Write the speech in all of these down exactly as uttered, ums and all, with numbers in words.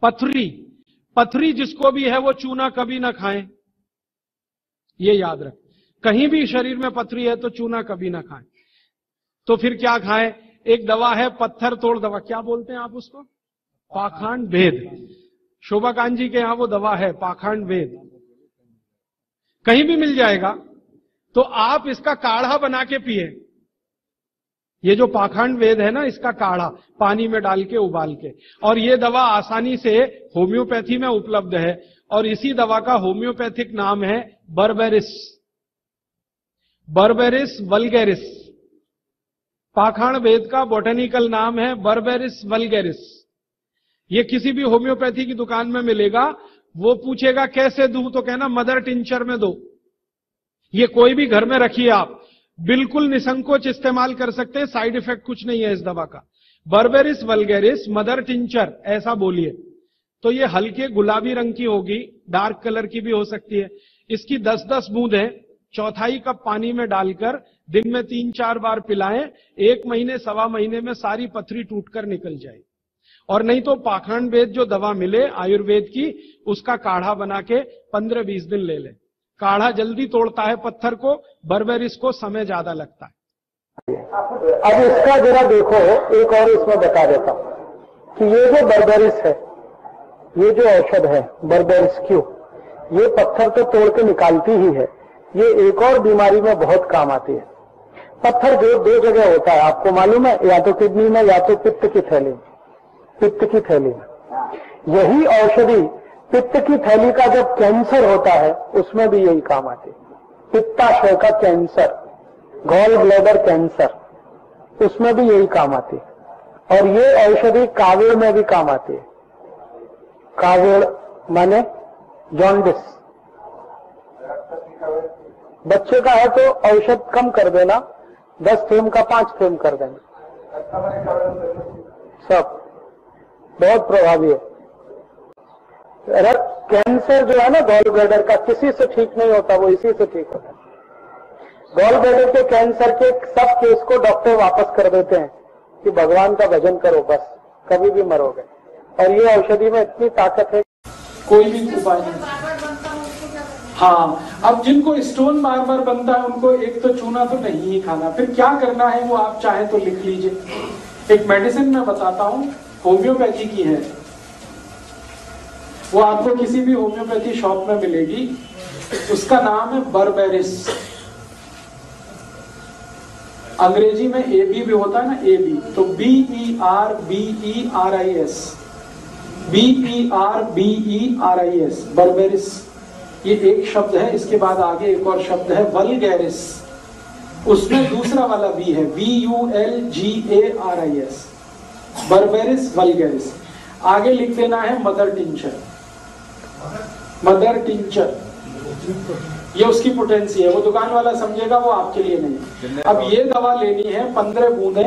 पथरी, पथरी जिसको भी है वो चूना कभी ना खाएं, ये याद रख। कहीं भी शरीर में पथरी है तो चूना कभी ना खाएं। तो फिर क्या खाएं? एक दवा है पत्थर तोड़ दवा, क्या बोलते हैं आप उसको? पाखंड भेद। शोभाकांत जी के यहां वो दवा है पाखंड भेद, कहीं भी मिल जाएगा। तो आप इसका काढ़ा बना के पिए। ये जो पाखंड वेद है ना, इसका काढ़ा पानी में डाल के उबाल के, और ये दवा आसानी से होम्योपैथी में उपलब्ध है। और इसी दवा का होम्योपैथिक नाम है बर्बेरिस, बर्बेरिस वल्गैरिस। पाखंड वेद का बोटेनिकल नाम है बर्बेरिस वल्गैरिस। ये किसी भी होम्योपैथी की दुकान में मिलेगा। वो पूछेगा कैसे दूं, तो कहना मदर टिंचर में दो। ये कोई भी घर में रखिए आप, बिल्कुल निसंकोच इस्तेमाल कर सकते हैं, साइड इफेक्ट कुछ नहीं है इस दवा का। बर्बेरिस वल्गैरिस मदर टिंचर ऐसा बोलिए। तो ये हल्के गुलाबी रंग की होगी, डार्क कलर की भी हो सकती है। इसकी दस दस बूंदें चौथाई कप पानी में डालकर दिन में तीन चार बार पिलाएं। एक महीने सवा महीने में सारी पथरी टूटकर निकल जाएगी। और नहीं तो पाखंड वेद जो दवा मिले आयुर्वेद की, उसका काढ़ा बना के पंद्रह बीस दिन ले लें। काढ़ा जल्दी तोड़ता है पत्थर को, बर्बेरिस को समय ज्यादा लगता है। अब इसका जरा देखो, एक और इसमें बता देता हूं कि ये जो बर्बेरिस है, ये जो औषध है बर्बेरिस क्यू, ये पत्थर तो तोड़ के निकालती ही है, ये एक और बीमारी में बहुत काम आती है। पत्थर जो दो जगह होता है आपको मालूम है, या तो किडनी में या तो पित्त की थैली में, पित्त की थैली में। यही औषधि पित्त की थैली का जब कैंसर होता है उसमें भी यही काम आती है। पित्ताशय का कैंसर, गॉल ब्लैडर कैंसर, उसमें भी यही काम आती है। और ये औषधि कावीड़ में भी काम आती है। कावीड़ माने जॉन्डिस, बच्चे का है तो औषध कम कर देना, दस फेम का पांच फेम कर देना, सब बहुत प्रभावी है। रक्त कैंसर जो है ना गॉल ब्लैडर का, किसी से ठीक नहीं होता, वो इसी से ठीक होता है। गॉल ब्लैडर के कैंसर के सब केस को डॉक्टर वापस कर देते हैं कि भगवान का भजन करो, बस कभी भी मरोगे। और ये औषधि में इतनी ताकत है, कोई भी उपाय नहीं। हाँ, अब जिनको स्टोन बार बार बनता है उनको एक तो चूना तो नहीं ही खाना। फिर क्या करना है वो आप चाहे तो लिख लीजिए। एक मेडिसिन मैं बताता हूं, होम्योपैथी की है, वो आपको किसी भी होम्योपैथी शॉप में मिलेगी। उसका नाम है बर्बेरिस। अंग्रेजी में ए बी भी होता है ना, ए बी, तो B E R B E R I S, B E R B E R I S, berberis. ये एक शब्द है। इसके बाद आगे एक और शब्द है वल्गैरिस, उसमें दूसरा वाला बी है, V U L G A R I S, berberis vulgaris. आगे लिख देना है मदर टिंचर, मदर टिंचर, ये उसकी पोटेंसी है। वो दुकान वाला समझेगा, वो आपके लिए नहीं। अब ये दवा लेनी है, पंद्रह बूंदें,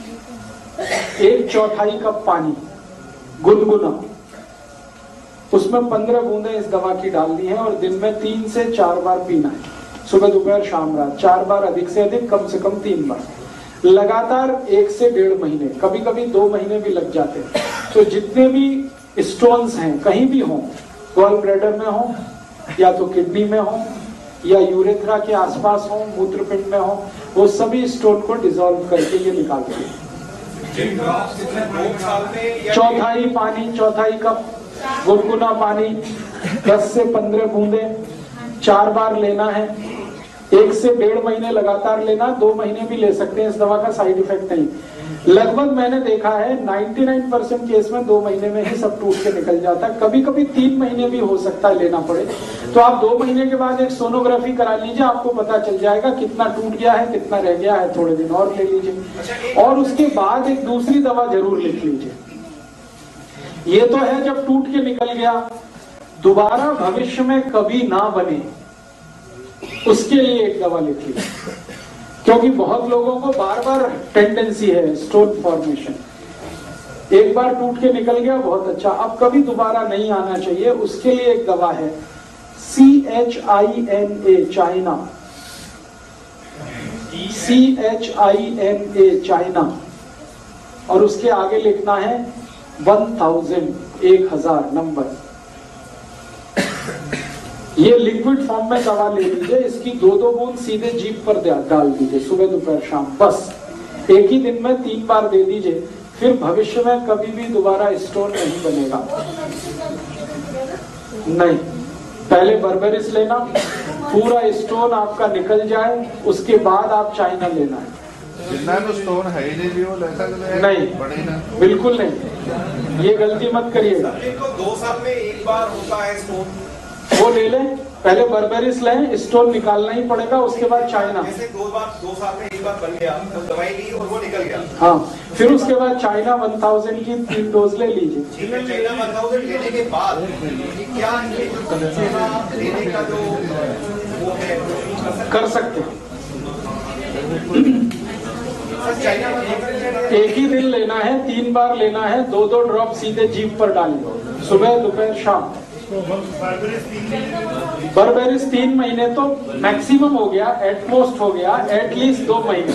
एक चौथाई कप पानी गुनगुना, उसमें पंद्रह बूंदें इस दवा की डालनी है और दिन में तीन से चार बार पीना है, सुबह दोपहर शाम रात, चार बार, अधिक से अधिक, कम से कम तीन बार, लगातार एक से डेढ़ महीने, कभी कभी दो महीने भी लग जाते हैं। तो जितने भी स्टोन्स हैं कहीं भी हों, गॉल ब्लैडर में हो या तो किडनी में हो या यूरेथ्रा के आसपास हो, मूत्रपिंड में हो, वो सभी स्टोन को डिसॉल्व करके ये निकालते हैं। चौथाई पानी, चौथाई कप गुनगुना पानी, दस से पंद्रह बूंदे, चार बार लेना है, एक से डेढ़ महीने लगातार लेना, दो महीने भी ले सकते हैं, इस दवा का साइड इफेक्ट नहीं। लगभग मैंने देखा है निन्यानवे परसेंट केस में दो महीने में ही सब टूट के निकल जाता है। कभी कभी तीन महीने भी हो सकता है लेना पड़े। तो आप दो महीने के बाद एक सोनोग्राफी करा लीजिए, आपको पता चल जाएगा कितना टूट गया है, कितना रह गया है, थोड़े दिन और ले लीजिए। और उसके बाद एक दूसरी दवा जरूर लिख लीजिए। ये तो है जब टूट के निकल गया, दोबारा भविष्य में कभी ना बने, उसके लिए एक दवा लिख लीजिए। क्योंकि बहुत लोगों को बार बार टेंडेंसी है स्टोन फॉर्मेशन, एक बार टूट के निकल गया बहुत अच्छा, अब कभी दोबारा नहीं आना चाहिए, उसके लिए एक दवा है C H I N A, China, C H I N A, China, और उसके आगे लिखना है वन थाउजेंड। एक हजार नंबर। ये लिक्विड फॉर्म में दवा ले लीजिए, इसकी दो दो बूंद सीधे जीभ पर डाल दीजिए, सुबह दोपहर शाम, बस एक ही दिन में तीन बार दे दीजिए। फिर भविष्य में कभी भी दोबारा स्टोन नहीं बनेगा। नहीं, पहले बर्बेरिस लेना, पूरा स्टोन आपका निकल जाए, उसके बाद आप चाइना लेना है। जितना तो स्टोन है ही नहीं, वो ऐसा नहीं, बिल्कुल नहीं, ये गलती मत करिएगा। दो साल में एक बार होता है स्टोन, वो ले लें, पहले बर्बेरिस लें, स्टोन निकालना ही पड़ेगा, उसके बाद चाइना। जैसे दो बार दो साल में एक बार बन गया तो दवाई ली और वो निकल गया, हाँ, फिर उसके बाद चाइना वन थाउजेंड की तीन डोज ले लीजिए। चाइना वन थाउजेंड लेने के बाद क्या लेने का जो वो है कर सकते हैं। चाइना एक ही दिन लेना है, तीन बार लेना है, दो दो ड्रॉप सीधे जीभ पर डालिए, सुबह दोपहर शाम। बर्बेरिस तीन महीने तो मैक्सिमम हो गया, एटमोस्ट हो गया, एटलीस्ट दो महीने।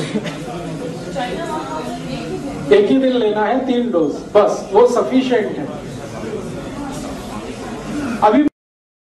एक ही दिन लेना है, तीन डोज, बस वो सफिशिएंट है। अभी